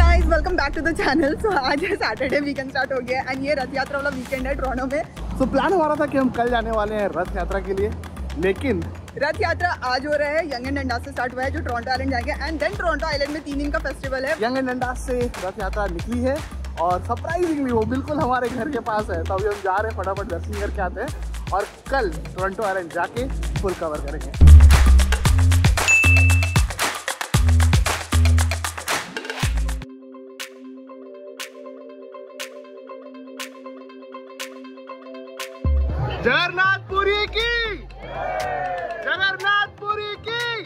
Guys, welcome back to the channel. So आज है Saturday, weekend start हो गया एंड ये रथ यात्रा वाला वीकेंड है टोरंटो में। तो प्लान हमारा था कि हम कल जाने वाले हैं रथ यात्रा के लिए, लेकिन रथ यात्रा आज हो रहा है यंग एंड डंडास से स्टार्ट हुआ है जो टोरंटो आइलैंड जाएंगे एंड देन टोरंटो आइलैंड में 3 दिन का फेस्टिवल है। यंग एंड डंडास से रथ यात्रा निकली है और सरप्राइजिंगली वो बिल्कुल हमारे घर के पास है। तो अभी हम जा रहे हैं, फटाफट दर्शन करके आते हैं और कल टोरंटो आइलैंड जाके फुल कवर करेंगे। जगन्नाथपुरी की, जगन्नाथपुरी की।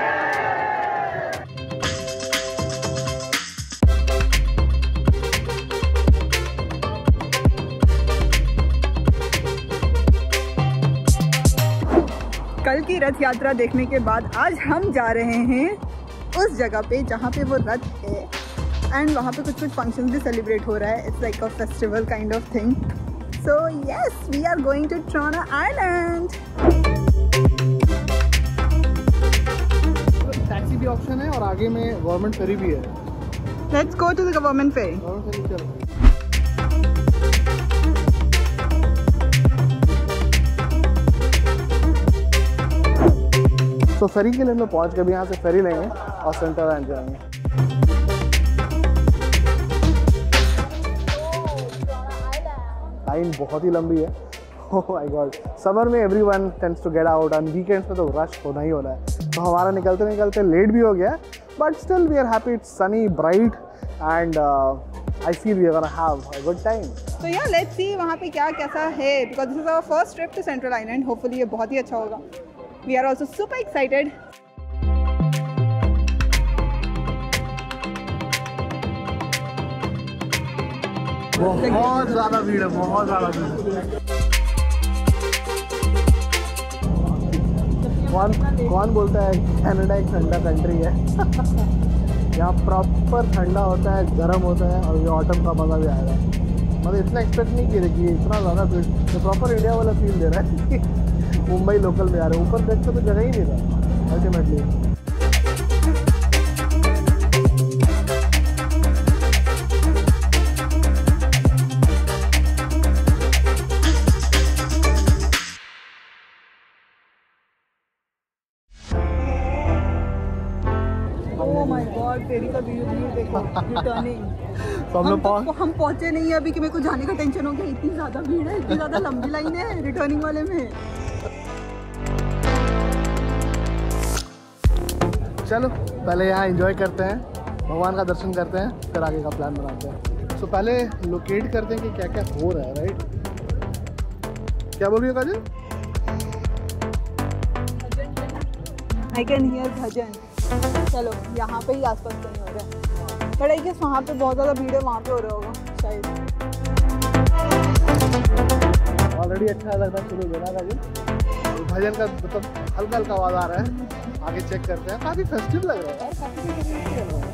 कल की रथ यात्रा देखने के बाद आज हम जा रहे हैं उस जगह पे जहाँ पे वो रथ है एंड वहाँ पे कुछ फंक्शंस भी सेलिब्रेट हो रहा है। It's like a festival kind of thing. So yes, we are going to Toronto Island. Taxi भी ऑप्शन है और आगे में गवर्नमेंट फेरी भी है। Let's go to the government ferry. तो फेरी के लिए हम लोग पहुँच गए, यहाँ से फेरी लेंगे और सेंटर आइलैंड जाएंगे। लाइन बहुत ही लंबी है। ओह माय गॉड, समर में everyone tends to get out, on weekends में तो रश होना ही होना है। तो हमारा निकलते निकलते लेट भी हो गया, but still we are happy. It's sunny, bright and I feel we are gonna have a good time. तो या लेट्स सी वहाँ पे क्या कैसा है, because this is our first trip to Central Island. Hopefully ये बहुत ही अच्छा होगा। We are also super excited. बहुत ज़्यादा भीड़ है, बहुत ज़्यादा भीड़। कौन बोलता है कनाडा एक ठंडा कंट्री है? यहाँ प्रॉपर ठंडा होता है, गर्म होता है और ये ऑटम का मज़ा भी आएगा। मतलब इतना एक्सपेक्ट नहीं किया कि इतना ज़्यादा भीड़, तो प्रॉपर इंडिया वाला फील दे रहा है। मुंबई लोकल में आ रहे हैं, ऊपर देखते तो जगह ही नहीं था अल्टीमेटली। फेरी का व्यू देखो, रिटर्निंग। तो हम पहुंचे नहीं है अभी कि मेरे को जाने का टेंशन हो गया। इतनी ज़्यादा भीड़ है, इतनी ज़्यादा लंबी लाइन है रिटर्निंग वाले में। चलो पहले यहाँ एंजॉय करते हैं, भगवान का दर्शन करते हैं, फिर आगे का प्लान बनाते हैं। तो पहले लोकेट करते हैं कि क्या क्या हो रहा है, राइट? क्या बोल रही हो काजल? आई कैन हियर भजन। चलो यहाँ पे ही आसपास कहीं हो रहा है, बट आई गेस वहाँ पे बहुत ज़्यादा भीड़ है, वहाँ पे हो रहा होगा शायद। ऑलरेडी अच्छा लगना शुरू हो गया काजल, भजन का मतलब हल्का हल्का आवाज़ आ रहा है। आगे चेक करते हैं, काफ़ी फेस्टिव लग रहा है यार, काफ़ी लग रहा है।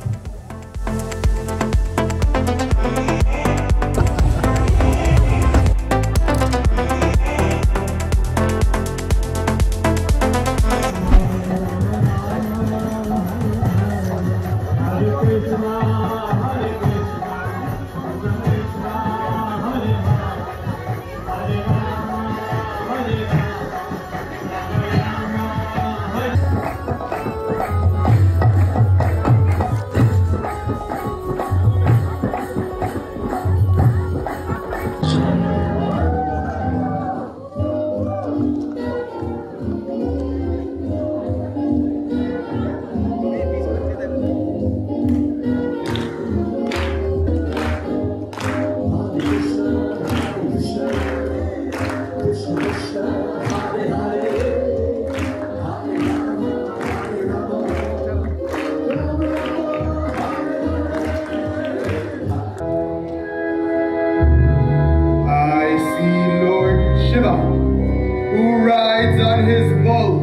Who rides on his boat.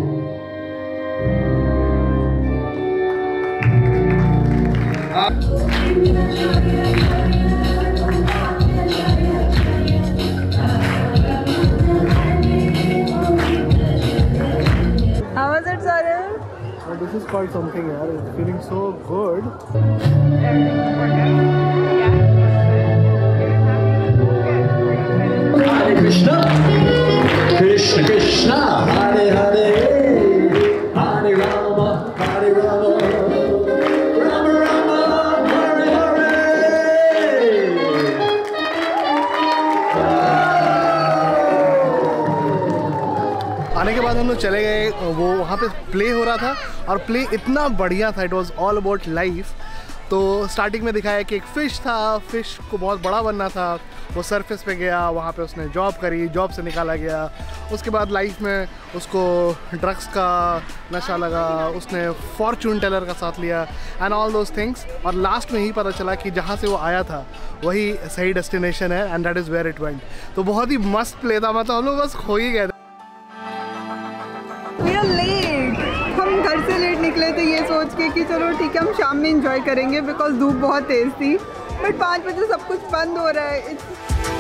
How was it, Saurabh? This is called something, yaar. It's feeling so good. Everything हम लोग चले गए, वो वहाँ पे प्ले हो रहा था और प्ले इतना बढ़िया था, it was all about life. तो स्टार्टिंग में दिखाया कि एक फ़िश था, फ़िश को बहुत बड़ा बनना था, वो सरफेस पे गया, वहाँ पे उसने जॉब करी, जॉब से निकाला गया, उसके बाद लाइफ में उसको ड्रग्स का नशा लगा, उसने फॉर्चून टेलर का साथ लिया एंड ऑल दोज थिंग्स, और लास्ट में ही पता चला कि जहाँ से वो आया था वही सही डेस्टिनेशन है and that is where it went. तो बहुत ही मस्त प्ले था, मतलब हम लोग बस खो ही गए थे। We are late. हम घर से लेट निकले थे ये सोच के कि चलो ठीक है हम शाम में इंजॉय करेंगे बिकॉज धूप बहुत तेज़ थी, बट 5 बजे सब कुछ बंद हो रहा है। इट्स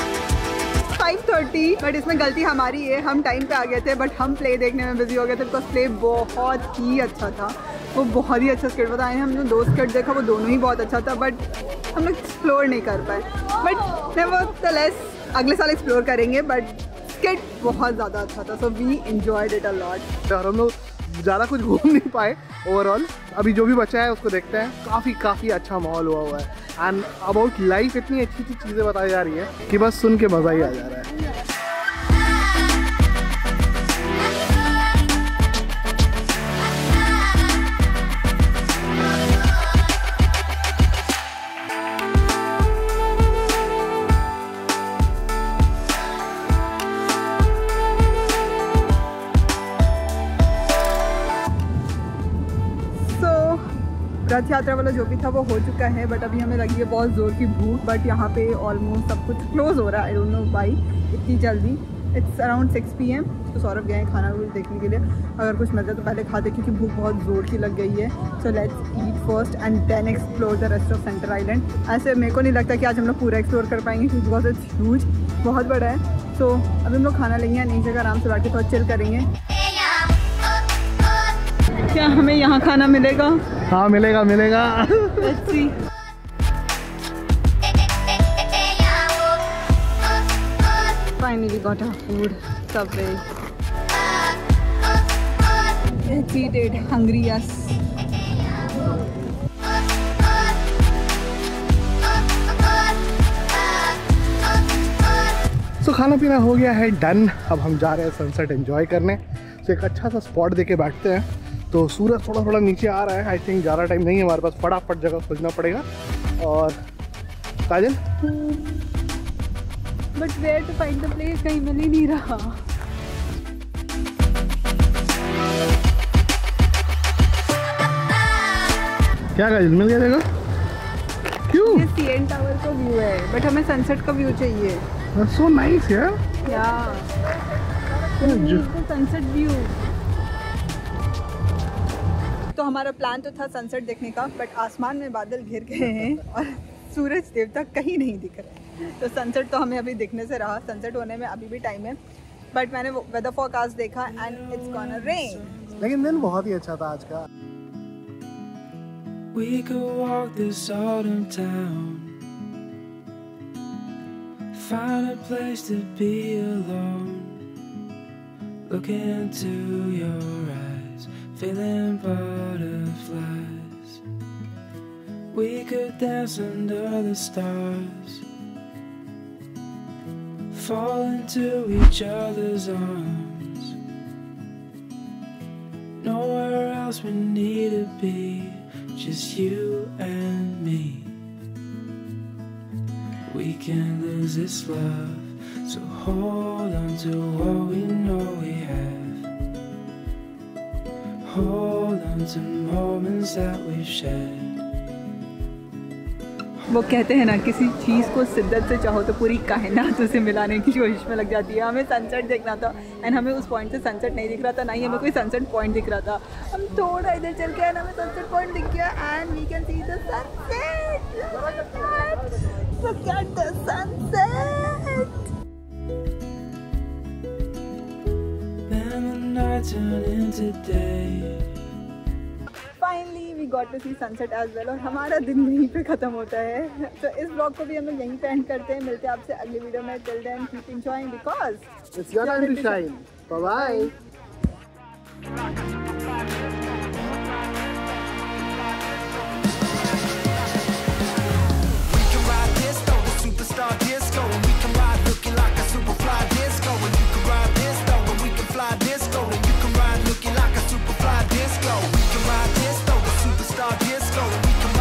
5:30, बट इसमें गलती हमारी है, हम टाइम पे आ गए थे बट हम प्ले देखने में बिजी हो गए थे बिकॉज प्ले बहुत ही अच्छा था, वो बहुत ही अच्छा स्केट बताया। हमने 2 स्केट देखा, वो दोनों ही बहुत अच्छा था बट हम लोग एक्सप्लोर नहीं कर पाए, बट नेवरदलेस अगले साल एक्सप्लोर करेंगे। बट स्केट बहुत ज़्यादा अच्छा था, so we enjoyed it a lot. और हम लोग ज़्यादा कुछ घूम नहीं पाए ओवरऑल, अभी जो भी बचा है उसको देखते हैं। काफ़ी अच्छा माहौल हुआ है एंड अबाउट लाइफ इतनी अच्छी चीज़ें बताई जा रही है कि बस सुन के मज़ा ही आ जा रहा है। रथ यात्रा वाला जो भी था वो हो चुका है, बट अभी हमें लगी है बहुत ज़ोर की भूख, बट यहाँ पे ऑलमोस्ट सब कुछ क्लोज़ हो रहा है। आई डोंट नो व्हाई इतनी जल्दी। इट्स अराउंड 6 PM, तो सौरभ गए हैं खाना देखने के लिए, अगर कुछ मिल जाए तो पहले खाते क्योंकि भूख बहुत ज़ोर की लग गई है। So let's eat first and then explore the rest of Centre Island. ऐसे मेरे को नहीं लगता कि आज हम लोग पूरा एक्सप्लोर कर पाएंगे क्योंकि बिकॉज इट्स ह्यूज, बहुत बड़ा है। सो अभी हम लोग खाना लेंगे, नई जगह आराम से बैठ के थोड़ा चिल करेंगे। क्या हमें यहाँ खाना मिलेगा? हाँ मिलेगा। Let's see. Finally got our food. Subway. Let's eat it. Hungry us. So खाना पीना हो गया है डन। अब हम जा रहे हैं सनसेट एंजॉय करने। तो एक अच्छा सा स्पॉट देके बैठते हैं। तो सूरज थोड़ा नीचे आ रहा है, आई थिंक ज़्यादा टाइम नहीं है हमारे पास, फटाफट जगह खोजना पड़ेगा। और Kajal but where to find the place, कहीं मिल ही नहीं रहा। क्या काजल मिल गया जगह? क्यों? ये CN टावर का व्यू है बट हमें सनसेट का व्यू चाहिए। सो नाइस यार। Sunset view. तो हमारा प्लान तो था सनसेट देखने का, बट आसमान में बादल घिर गए हैं और सूरज देवता कहीं नहीं दिख रहे। तो सनसेट तो हमें अभी दिखने से रहा, सनसेट होने में अभी भी टाइम है, बट मैंने वेदर फोरकास्ट देखा एंड इट्स गोना रेन। लेकिन दिन बहुत ही अच्छा था आज का। We could walk this autumn town, find a place to be alone, look into your eyes, feeling butterflies. We could dance under the stars, fall into each other's arms. Nowhere else we need to be, just you and me. We can't lose this love, so hold on to what we know we have. Hold on to moments that we've shared. वो कहते हैं ना किसी चीज़ को शिद्दत से चाहो तो पूरी कायनात उसे मिलाने की कोशिश में लग जाती है। हमें सनसेट देखना था एंड हमें उस पॉइंट से सनसेट नहीं दिख रहा था, ना ही हमें कोई सनसेट पॉइंट दिख रहा था। हम थोड़ा इधर चल के एंड हमें सनसेट पॉइंट दिख गया and we can see the sunset. Look at the sunset. Then the night turned into day. Finally we got to see sunset as well, और हमारा दिन यहीं पे ख़त्म होता है। तो इस ब्लॉग को भी हम लोग यहीं पे एंड करते हैं। मिलते हैं आपसे अगली वीडियो में। Till then keep enjoying because it's your time to shine. Bye bye.